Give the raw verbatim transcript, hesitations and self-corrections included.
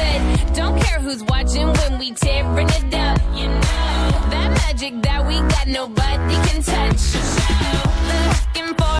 good. Don't care who's watching when we tearing it up. You know that magic that we got, nobody can touch.